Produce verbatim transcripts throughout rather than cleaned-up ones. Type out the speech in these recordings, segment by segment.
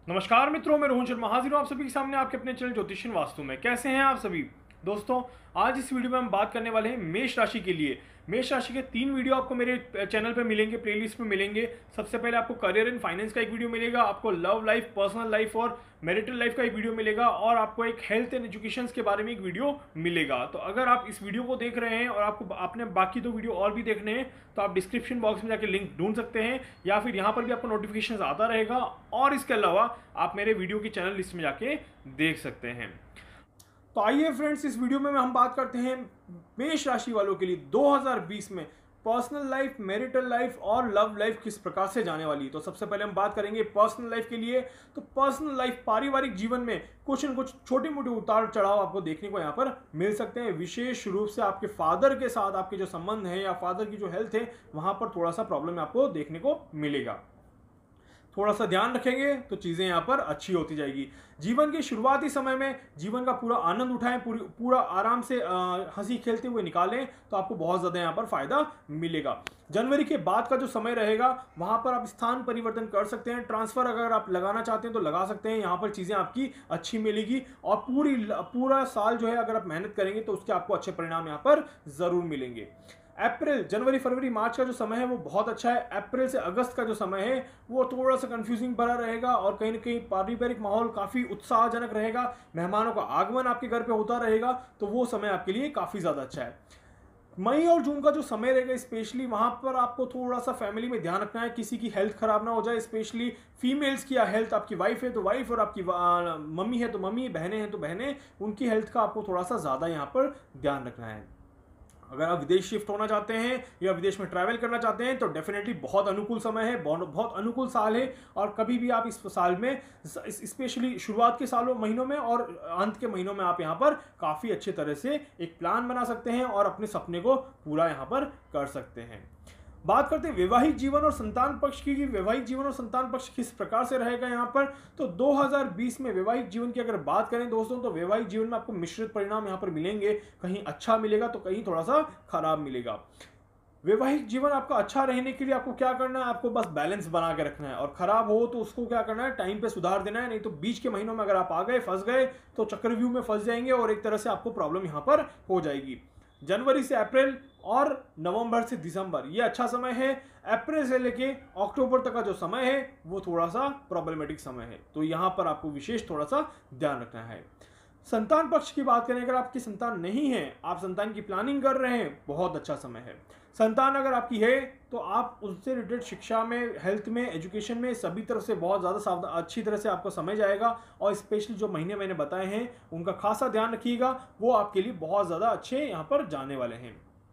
नमस्कार मित्रों, मैं रोहन शर्मा हाजिर हूँ आप सभी के सामने आपके अपने चैनल ज्योतिषन वास्तु में। कैसे हैं आप सभी दोस्तों? आज इस वीडियो में हम बात करने वाले हैं मेष राशि के लिए। मेष राशि के तीन वीडियो आपको मेरे चैनल पे मिलेंगे, प्लेलिस्ट में मिलेंगे। सबसे पहले आपको करियर एंड फाइनेंस का एक वीडियो मिलेगा, आपको लव लाइफ, पर्सनल लाइफ और मैरिटल लाइफ का एक वीडियो मिलेगा, और आपको एक हेल्थ एंड एजुकेशन के बारे में एक वीडियो मिलेगा। तो अगर आप इस वीडियो को देख रहे हैं और आपको आपने बाकी दो वीडियो और भी देखने हैं तो आप डिस्क्रिप्शन बॉक्स में जाके लिंक ढूंढ सकते हैं, या फिर यहाँ पर भी आपको नोटिफिकेशन आता रहेगा। और इसके अलावा आप मेरे वीडियो की चैनल लिस्ट में जाके देख सकते हैं। तो आइए फ्रेंड्स, इस वीडियो में हम बात करते हैं मेष राशि वालों के लिए दो हज़ार बीस में पर्सनल लाइफ, मैरिटल लाइफ और लव लाइफ किस प्रकार से जाने वाली है। तो सबसे पहले हम बात करेंगे पर्सनल लाइफ के लिए। तो पर्सनल लाइफ, पारिवारिक जीवन में कुछ न कुछ छोटे मोटे उतार चढ़ाव आपको देखने को यहाँ पर मिल सकते हैं। विशेष रूप से आपके फादर के साथ आपके जो संबंध है या फादर की जो हेल्थ है वहां पर थोड़ा सा प्रॉब्लम आपको देखने को मिलेगा। थोड़ा सा ध्यान रखेंगे तो चीजें यहाँ पर अच्छी होती जाएगी। जीवन के शुरुआती समय में जीवन का पूरा आनंद उठाएं, पूरी पूरा आराम से हंसी खेलते हुए निकालें तो आपको बहुत ज्यादा यहाँ पर फायदा मिलेगा। जनवरी के बाद का जो समय रहेगा वहां पर आप स्थान परिवर्तन कर सकते हैं, ट्रांसफर अगर आप लगाना चाहते हैं तो लगा सकते हैं। यहाँ पर चीजें आपकी अच्छी मिलेगी और पूरी पूरा साल जो है अगर आप मेहनत करेंगे तो उसके आपको अच्छे परिणाम यहाँ पर जरूर मिलेंगे। अप्रैल, जनवरी, फरवरी, मार्च का जो समय है वो बहुत अच्छा है। अप्रैल से अगस्त का जो समय है वो थोड़ा सा कंफ्यूजिंग भरा रहेगा और कहीं ना कहीं पारिवारिक माहौल काफी उत्साहजनक रहेगा। मेहमानों का आगमन आपके घर पे होता रहेगा, तो वो समय आपके लिए काफी ज्यादा अच्छा है। मई और जून का जो समय रहेगा स्पेशली वहां पर आपको थोड़ा सा फैमिली में ध्यान रखना है, किसी की हेल्थ खराब ना हो जाए। स्पेशली फीमेल्स की हेल्थ, आपकी वाइफ है तो वाइफ, और आपकी मम्मी है तो मम्मी, बहनें हैं तो बहनें, उनकी हेल्थ का आपको थोड़ा सा ज्यादा यहाँ पर ध्यान रखना है। अगर आप विदेश शिफ्ट होना चाहते हैं या विदेश में ट्रैवल करना चाहते हैं तो डेफिनेटली बहुत अनुकूल समय है, बहुत अनुकूल साल है। और कभी भी आप इस साल में, स्पेशली शुरुआत के सालों महीनों में और अंत के महीनों में, आप यहाँ पर काफ़ी अच्छे तरह से एक प्लान बना सकते हैं और अपने सपने को पूरा यहाँ पर कर सकते हैं। बात करते हैं वैवाहिक जीवन और संतान पक्ष की। वैवाहिक जीवन और संतान पक्ष किस प्रकार से रहेगा यहाँ पर। तो दो हज़ार बीस में वैवाहिक जीवन की अगर बात करें दोस्तों तो वैवाहिक जीवन में आपको मिश्रित परिणाम यहाँ पर मिलेंगे। कहीं अच्छा मिलेगा तो कहीं थोड़ा सा खराब मिलेगा। वैवाहिक जीवन आपका अच्छा रहने के लिए आपको क्या करना है, आपको बस बैलेंस बना के रखना है, और खराब हो तो उसको क्या करना है, टाइम पे सुधार देना है। नहीं तो बीच के महीनों में अगर आप आ गए, फंस गए तो चक्रव्यूह में फंस जाएंगे और एक तरह से आपको प्रॉब्लम यहाँ पर हो जाएगी। जनवरी से अप्रैल और नवंबर से दिसंबर ये अच्छा समय है। अप्रैल से लेके अक्टूबर तक का जो समय है वो थोड़ा सा प्रॉब्लमेटिक समय है, तो यहां पर आपको विशेष थोड़ा सा ध्यान रखना है। संतान पक्ष की बात करें, अगर आपकी संतान नहीं है, आप संतान की प्लानिंग कर रहे हैं, बहुत अच्छा समय है। संतान अगर आपकी है तो आप उससे रिलेटेड शिक्षा में, हेल्थ में, एजुकेशन में सभी तरफ से बहुत ज़्यादा सावधान, अच्छी तरह से आपको समझ आएगा। और स्पेशली जो महीने मैंने बताए हैं उनका खासा ध्यान रखिएगा, वो आपके लिए बहुत ज़्यादा अच्छे यहाँ पर जाने वाले हैं।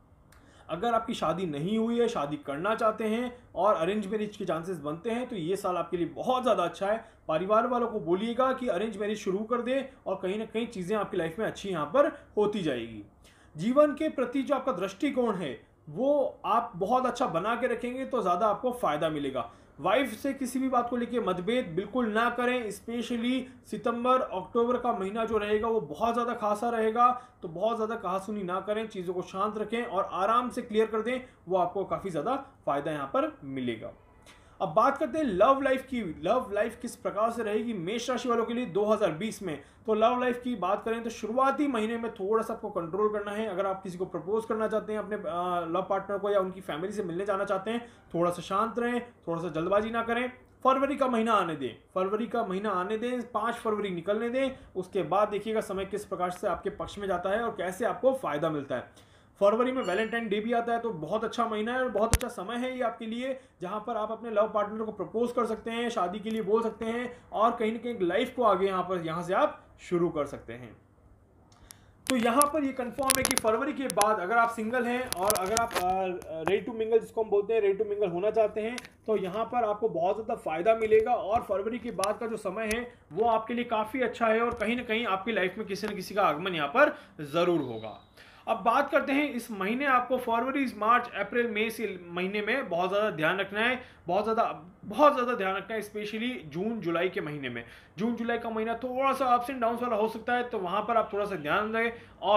अगर आपकी शादी नहीं हुई है, शादी करना चाहते हैं और अरेंज मैरिज के चांसेस बनते हैं तो ये साल आपके लिए बहुत ज़्यादा अच्छा है। परिवार वालों को बोलिएगा कि अरेंज मैरिज शुरू कर दे और कहीं ना कहीं चीज़ें आपकी लाइफ में अच्छी यहाँ पर होती जाएगी। जीवन के प्रति जो आपका दृष्टिकोण है वो आप बहुत अच्छा बना के रखेंगे तो ज़्यादा आपको फायदा मिलेगा। वाइफ से किसी भी बात को लेकर मतभेद बिल्कुल ना करें। स्पेशली सितंबर अक्टूबर का महीना जो रहेगा वो बहुत ज़्यादा खासा रहेगा, तो बहुत ज़्यादा कहासुनी ना करें, चीज़ों को शांत रखें और आराम से क्लियर कर दें, वो आपको काफ़ी ज़्यादा फायदा यहाँ पर मिलेगा। अब बात करते हैं लव लाइफ की। लव लाइफ किस प्रकार से रहेगी मेष राशि वालों के लिए दो हज़ार बीस में। तो लव लाइफ की बात करें तो शुरुआती महीने में थोड़ा सा आपको कंट्रोल करना है। अगर आप किसी को प्रपोज करना चाहते हैं, अपने लव पार्टनर को, या उनकी फैमिली से मिलने जाना चाहते हैं, थोड़ा सा शांत रहें, थोड़ा सा जल्दबाजी ना करें। फरवरी का महीना आने दें, फरवरी का महीना आने दें, पाँच फरवरी निकलने दें, उसके बाद देखिएगा समय किस प्रकार से आपके पक्ष में जाता है और कैसे आपको फायदा मिलता है। फरवरी में वैलेंटाइन डे भी आता है, तो बहुत अच्छा महीना है और बहुत अच्छा समय है ये आपके लिए, जहां पर आप अपने लव पार्टनर को प्रपोज कर सकते हैं, शादी के लिए बोल सकते हैं और कहीं ना कहीं लाइफ को आगे यहाँ पर यहाँ से आप शुरू कर सकते हैं। तो यहाँ पर ये कंफर्म है कि फरवरी के बाद अगर आप सिंगल हैं और अगर आप रेडी टू मिंगल, जिसको हम बोलते हैं रेडी टू मिंगल होना चाहते हैं, तो यहाँ पर आपको बहुत ज़्यादा फायदा मिलेगा। और फरवरी के बाद का जो समय है वो आपके लिए काफ़ी अच्छा है और कहीं ना कहीं आपकी लाइफ में किसी न किसी का आगमन यहाँ पर ज़रूर होगा। अब बात करते हैं इस महीने आपको फरवरी, मार्च, अप्रैल, मई से महीने में बहुत ज़्यादा ध्यान रखना है, बहुत ज़्यादा बहुत ज़्यादा ध्यान रखना है। स्पेशली जून जुलाई के महीने में, जून जुलाई का महीना थोड़ा सा अप्स एंड डाउन्स वाला हो सकता है, तो वहाँ पर आप थोड़ा सा ध्यान दें। और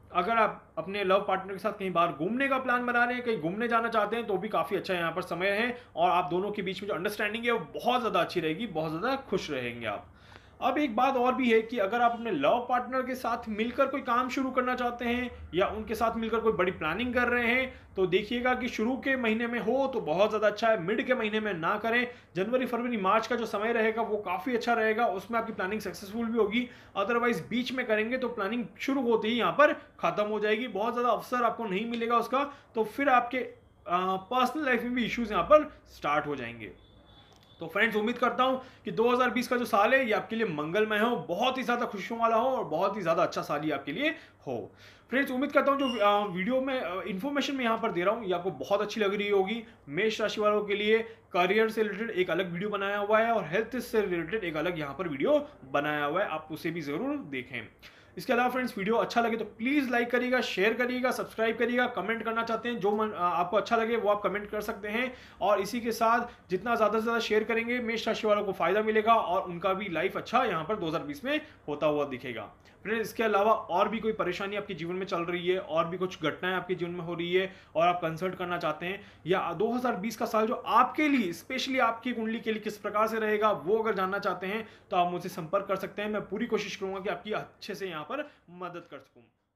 अगर आप अपने लव पार्टनर के साथ कहीं बाहर घूमने का प्लान बना रहे हैं, कहीं घूमने जाना चाहते हैं, तो भी काफ़ी अच्छा यहाँ पर समय है और आप दोनों के बीच में जो अंडरस्टैंडिंग है वो बहुत ज़्यादा अच्छी रहेगी, बहुत ज़्यादा खुश रहेंगे आप। अब एक बात और भी है कि अगर आप अपने लव पार्टनर के साथ मिलकर कोई काम शुरू करना चाहते हैं या उनके साथ मिलकर कोई बड़ी प्लानिंग कर रहे हैं, तो देखिएगा कि शुरू के महीने में हो तो बहुत ज़्यादा अच्छा है, मिड के महीने में ना करें। जनवरी फरवरी मार्च का जो समय रहेगा वो काफ़ी अच्छा रहेगा, उसमें आपकी प्लानिंग सक्सेसफुल भी होगी। अदरवाइज बीच में करेंगे तो प्लानिंग शुरू होते ही यहाँ पर ख़त्म हो जाएगी, बहुत ज़्यादा अवसर आपको नहीं मिलेगा उसका, तो फिर आपके पर्सनल लाइफ में भी इश्यूज यहाँ पर स्टार्ट हो जाएंगे। तो फ्रेंड्स, उम्मीद करता हूं कि दो हज़ार बीस का जो साल है ये आपके लिए मंगलमय हो, बहुत ही ज़्यादा खुशियों वाला हो और बहुत ही ज़्यादा अच्छा साल ही आपके लिए हो। फ्रेंड्स, उम्मीद करता हूं जो आ, वीडियो में इन्फॉर्मेशन में यहाँ पर दे रहा हूँ ये आपको बहुत अच्छी लग रही होगी। मेष राशि वालों के लिए करियर से रिलेटेड एक अलग वीडियो बनाया हुआ है और हेल्थ से रिलेटेड एक अलग यहाँ पर वीडियो बनाया हुआ है, आप उसे भी ज़रूर देखें। इसके अलावा फ्रेंड्स, वीडियो अच्छा लगे तो प्लीज़ लाइक करिएगा, शेयर करिएगा, सब्सक्राइब करिएगा, कमेंट करना चाहते हैं जो मन, आपको अच्छा लगे वो आप कमेंट कर सकते हैं। और इसी के साथ जितना ज़्यादा से ज़्यादा शेयर करेंगे मेष राशि वालों को फायदा मिलेगा और उनका भी लाइफ अच्छा यहाँ पर दो हज़ार बीस में होता हुआ दिखेगा। फ्रेंड्स, इसके अलावा और भी कोई परेशानी आपके जीवन में चल रही है और भी कुछ घटनाएं आपके जीवन में हो रही है और आप कंसल्ट करना चाहते हैं, या दो हज़ार बीस का साल जो आपके लिए स्पेशली आपकी कुंडली के लिए किस प्रकार से रहेगा वो अगर जानना चाहते हैं तो आप मुझसे संपर्क कर सकते हैं। मैं पूरी कोशिश करूंगा कि आपकी अच्छे से यहाँ पर मदद कर सकूं।